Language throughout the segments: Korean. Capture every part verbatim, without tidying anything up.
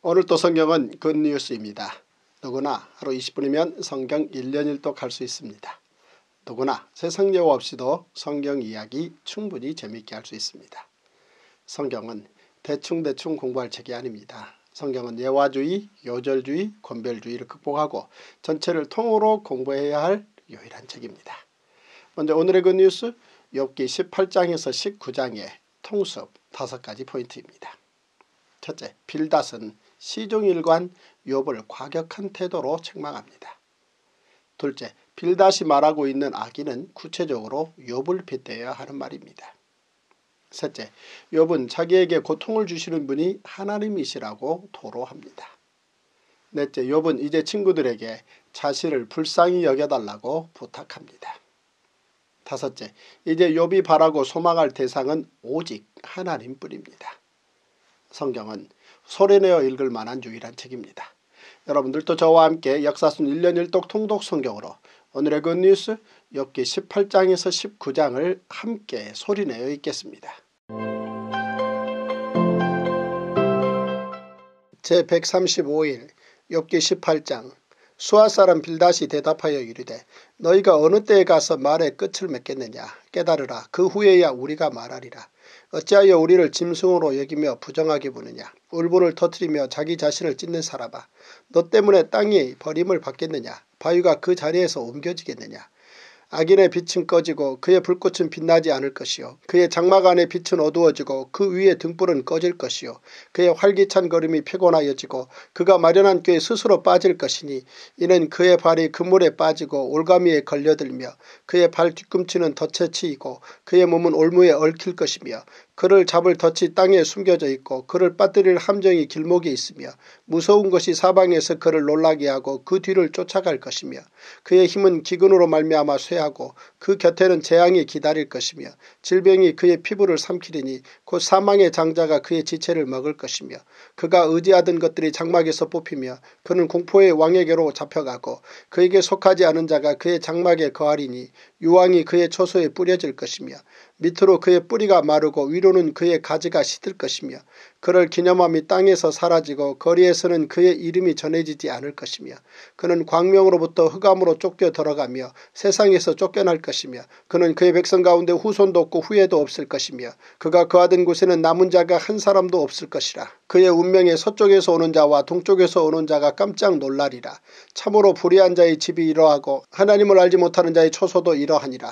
오늘 또 성경은 굿뉴스입니다. 누구나 하루 이십 분이면 성경 일 년 일 독 할 수 있습니다. 누구나 세상 예우 없이도 성경 이야기 충분히 재미있게 할 수 있습니다. 성경은 대충대충 공부할 책이 아닙니다. 성경은 예화주의, 요절주의, 권별주의를 극복하고 전체를 통으로 공부해야 할 유일한 책입니다. 먼저 오늘의 굿뉴스, 욥기 십팔 장에서 십구 장의 통습 다섯 가지 포인트입니다. 첫째, 빌닷은 시종일관 욥을 과격한 태도로 책망합니다. 둘째, 빌닷이 말하고 있는 악의는 구체적으로 욥을 빗대어야 하는 말입니다. 셋째, 욥은 자기에게 고통을 주시는 분이 하나님이시라고 토로합니다. 넷째, 욥은 이제 친구들에게 자신을 불쌍히 여겨달라고 부탁합니다. 다섯째, 이제 욥이 바라고 소망할 대상은 오직 하나님뿐입니다. 성경은 소리내어 읽을 만한 유일한 책입니다. 여러분들도 저와 함께 역사순 일 년 일 독 통독 성경으로 오늘의 굿뉴스 욥기 십팔 장에서 십구 장을 함께 소리내어 읽겠습니다. 제백삼십오 일 욥기 십팔 장. 수아 사람 빌닷이 대답하여 이르되 너희가 어느 때에 가서 말의 끝을 맺겠느냐. 깨달으라. 그 후에야 우리가 말하리라. 어찌하여 우리를 짐승으로 여기며 부정하게 보느냐. 울분을 터뜨리며 자기 자신을 찢는 사람아, 너 때문에 땅이 버림을 받겠느냐. 바위가 그 자리에서 옮겨지겠느냐. 악인의 빛은 꺼지고 그의 불꽃은 빛나지 않을 것이요 그의 장막 안의 빛은 어두워지고 그 위에 등불은 꺼질 것이요 그의 활기찬 걸음이 피곤하여지고 그가 마련한 꾀에 스스로 빠질 것이니 이는 그의 발이 그물에 빠지고 올가미에 걸려들며 그의 발 뒤꿈치는 덫에 치이고 그의 몸은 올무에 얽힐 것이며 그를 잡을 덫이 땅에 숨겨져 있고 그를 빠뜨릴 함정이 길목에 있으며 무서운 것이 사방에서 그를 놀라게 하고 그 뒤를 쫓아갈 것이며 그의 힘은 기근으로 말미암아 쇠하고 그 곁에는 재앙이 기다릴 것이며 질병이 그의 피부를 삼키리니 곧 사망의 장자가 그의 지체를 먹을 것이며 그가 의지하던 것들이 장막에서 뽑히며 그는 공포의 왕에게로 잡혀가고 그에게 속하지 않은 자가 그의 장막에 거하리니 유황이 그의 초소에 뿌려질 것이며 밑으로 그의 뿌리가 마르고 위로는 그의 가지가 시들 것이며 그를 기념함이 땅에서 사라지고 거리에서는 그의 이름이 전해지지 않을 것이며 그는 광명으로부터 흑암으로 쫓겨 들어가며 세상에서 쫓겨날 것이며 그는 그의 백성 가운데 후손도 없고 후예도 없을 것이며 그가 거하던 곳에는 남은 자가 한 사람도 없을 것이라. 그의 운명에 서쪽에서 오는 자와 동쪽에서 오는 자가 깜짝 놀라리라. 참으로 불의한 자의 집이 이러하고 하나님을 알지 못하는 자의 초소도 이러하니라.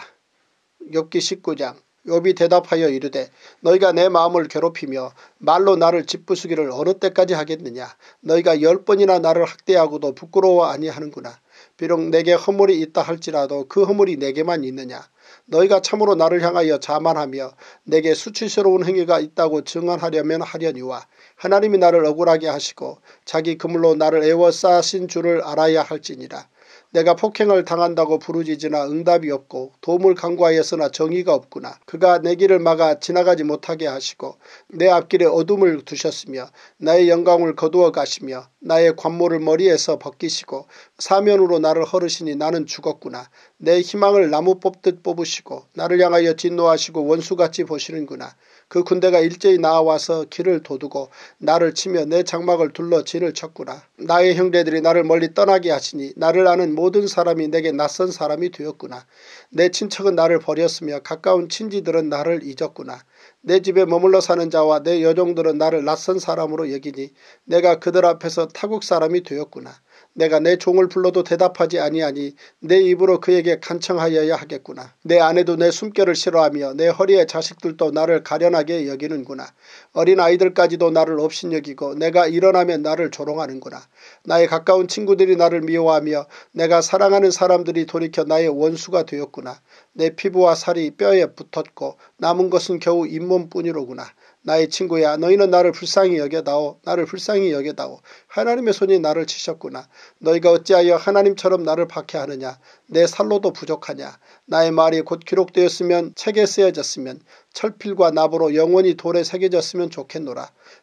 욥기 십구 장. 욥이 대답하여 이르되 너희가 내 마음을 괴롭히며 말로 나를 짓부수기를 어느 때까지 하겠느냐. 너희가 열 번이나 나를 학대하고도 부끄러워 아니하는구나. 비록 내게 허물이 있다 할지라도 그 허물이 내게만 있느냐. 너희가 참으로 나를 향하여 자만하며 내게 수치스러운 행위가 있다고 증언하려면 하려니와 하나님이 나를 억울하게 하시고 자기 그물로 나를 애워싸신 줄을 알아야 할지니라. 내가 폭행을 당한다고 부르짖으나 응답이 없고 도움을 간구하였으나 정의가 없구나. 그가 내 길을 막아 지나가지 못하게 하시고 내 앞길에 어둠을 두셨으며 나의 영광을 거두어 가시며 나의 관모를 머리에서 벗기시고 사면으로 나를 허르시니 나는 죽었구나. 내 희망을 나무 뽑듯 뽑으시고 나를 향하여 진노하시고 원수같이 보시는구나. 그 군대가 일제히 나와서 길을 도두고 나를 치며 내 장막을 둘러 진을 쳤구나. 나의 형제들이 나를 멀리 떠나게 하시니 나를 아는 모든 사람이 내게 낯선 사람이 되었구나. 내 친척은 나를 버렸으며 가까운 친지들은 나를 잊었구나. 내 집에 머물러 사는 자와 내 여종들은 나를 낯선 사람으로 여기니 내가 그들 앞에서 타국 사람이 되었구나. 내가 내 종을 불러도 대답하지 아니하니 내 입으로 그에게 간청하여야 하겠구나. 내 아내도 내 숨결을 싫어하며 내 허리의 자식들도 나를 가련하게 여기는구나. 어린 아이들까지도 나를 업신여기고 내가 일어나면 나를 조롱하는구나. 나의 가까운 친구들이 나를 미워하며 내가 사랑하는 사람들이 돌이켜 나의 원수가 되었구나. 내 피부와 살이 뼈에 붙었고 남은 것은 겨우 잇몸뿐이로구나. 나의 친구야, 너희는 나를 불쌍히 여겨다오. 나를 불쌍히 여겨다오. 하나님의 손이 나를 치셨구나. 너희가 어찌하여 하나님처럼 나를 박해하느냐. 내 살로도 부족하냐. 나의 말이 곧 기록되었으면 책에 쓰여졌으면 철필과 납으로 영원히 돌에 새겨졌으면 좋겠노라.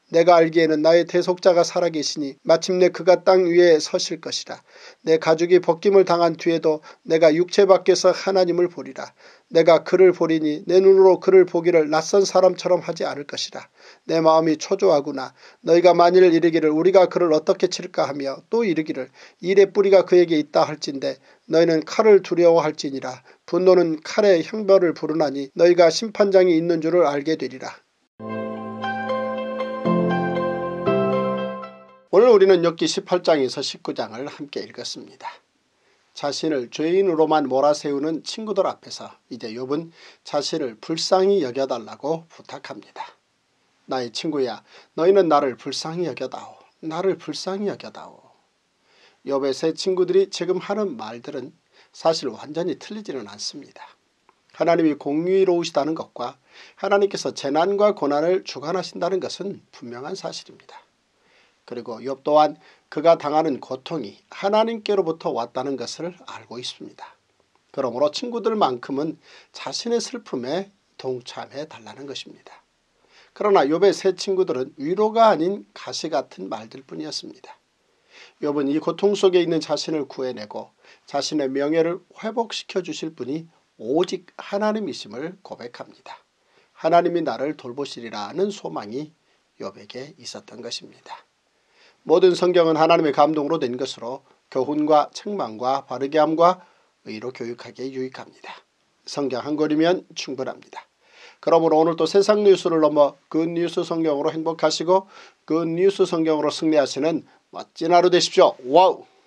내가 알기에는 나의 대속자가 살아계시니 마침내 그가 땅 위에 서실 것이라. 내 가죽이 벗김을 당한 뒤에도 내가 육체 밖에서 하나님을 보리라. 내가 그를 보리니 내 눈으로 그를 보기를 낯선 사람처럼 하지 않을 것이라. 내 마음이 초조하구나. 너희가 만일 이르기를 우리가 그를 어떻게 칠까 하며 또 이르기를 일의 뿌리가 그에게 있다 할진대 너희는 칼을 두려워할지니라. 분노는 칼의 형벌을 부르나니 너희가 심판장이 있는 줄을 알게 되리라. 오늘 우리는 욥기 십팔 장에서 십구 장을 함께 읽었습니다. 자신을 죄인으로만 몰아세우는 친구들 앞에서 이제 욥은 자신을 불쌍히 여겨달라고 부탁합니다. 나의 친구야, 너희는 나를 불쌍히 여겨다오. 나를 불쌍히 여겨다오. 욥의 세 친구들이 지금 하는 말들은 사실 완전히 틀리지는 않습니다. 하나님이 공의로우시다는 것과 하나님께서 재난과 고난을 주관하신다는 것은 분명한 사실입니다. 그리고 욥 또한 그가 당하는 고통이 하나님께로부터 왔다는 것을 알고 있습니다. 그러므로 친구들만큼은 자신의 슬픔에 동참해 달라는 것입니다. 그러나 욥의 세 친구들은 위로가 아닌 가시 같은 말들 뿐이었습니다. 욥은 이 고통 속에 있는 자신을 구해내고 자신의 명예를 회복시켜 주실 분이 오직 하나님이심을 고백합니다. 하나님이 나를 돌보시리라는 소망이 욥에게 있었던 것입니다. 모든 성경은 하나님의 감동으로 된 것으로 교훈과 책망과 바르게함과 의로 교육하기에 유익합니다. 성경 한 권이면 충분합니다. 그러므로 오늘도 세상 뉴스를 넘어 굿뉴스 성경으로 행복하시고 굿뉴스 성경으로 승리하시는 멋진 하루 되십시오. 와우!